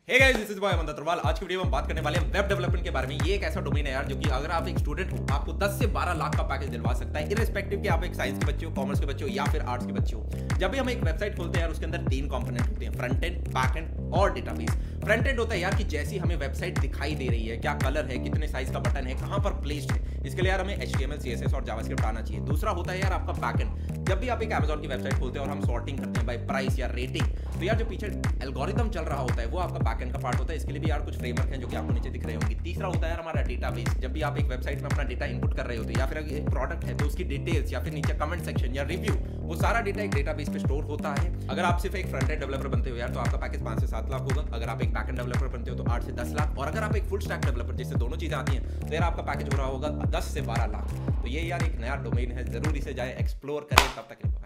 Hey guys, this is boy Aman Agarwal. आज की video में हम बात करने वाले हैं वेब डेवलपमेंट के बारे में। ये एक ऐसा डोमेन है यार, जो कि अगर आप एक स्टूडेंट हो, आपको 10 से 12 लाख का पैकेज दिलवा सकता है, इररिस्पेक्टिव कि आप एक साइंस के बच्चे हो, कॉमर्स के बच्चे हो या फिर आर्ट्स के बच्चे हो। जब भी हम एक वेबसाइट खोलते हैं यार, उसके अंदर 3 कंपोनेंट होते हैं, फ्रंट एंड, बैक एंड और डेटाबेस। फ्रंट एंड होता है यार कि जैसी हमें वेबसाइट दिखाई दे रही है, क्या कलर है, कितने साइज का बटन है, कहां पर प्लेस्ड है, इसके लिए यार हमें HTML, CSS और जावास्क्रिप्ट आना चाहिए। दूसरा होता है यार आपका बैकएंड। जब भी आप एक Amazon की वेबसाइट खोलते हैं और हम सॉर्टिंग करते हैं बाय प्राइस या रेटिंग, तो यार जो पीछे एल्गोरिथम चल रहा होता है वो आपका बैकएंड का पार्ट होता है। इसके लिए भी यार कुछ फ्रेमवर्क हैं जो कि आपको नीचे दिख रहे होंगे। तीसरा होता है यार हमारा डेटाबेस। जब भी आप एक वेबसाइट में अपना डेटा इनपुट कर रहे होते हैं या फिर एक प्रोडक्ट है तो उसकी डिटेल्स या फिर नीचे कमेंट सेक्शन या रिव्यू, वो सारा डेटा एक डेटाबेस पे स्टोर होता है। अगर आप सिर्फ एक फ्रंट एंड डेवलपर बनते हो यार, तो आपका पैकेज 5 से 7 लाख होगा। अगर आप एक बैक एंड डेवलपर बनते हो तो 8 से 10 लाख, और अगर आप एक फुल स्टैक डेवलपर जिससे दोनों चीजें आती हैं, तो यार आपका पैकेज हो रहा होगा 10 से 12 लाख। तो ये यार एक नया डोमेन है, जरूर इसे जाए एक्सप्लोर करें। तब तक